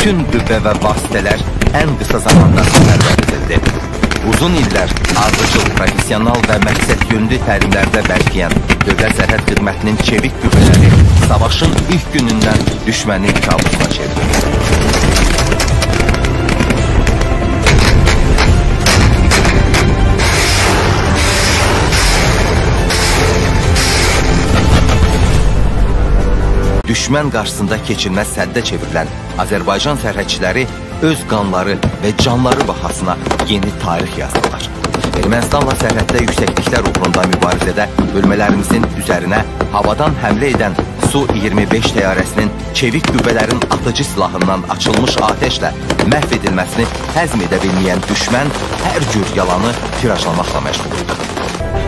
bütün qüvvə və vasitələr ən qısa zamanda səfərbər edildi. Uzun illər ardıcıl, profesional və məqsəd yönlü təlimlərdə bərkiyən Dövlət Sərhəd Xidmətinin çevik qüvvələri savaşın ilk günündən düşmənin kabusuna çevrildi. Düşmən qarşısında keçilməz səddə çevrilən Azərbaycan sərhədçiləri öz qanları və canları bahasına yeni tarix yazdılar. Ermənistanla sərhəddə yüksəkliklər uğrunda mübarizədə bölmələrimizin üzərinə havadan həmlə edən Su-25 təyyarəsinin çevik qüvvələrin atıcı silahından açılmış atəşlə məhv edilməsini həzm edə bilməyən düşmən hər cür yalanı tirajlamaqla məşğul idi.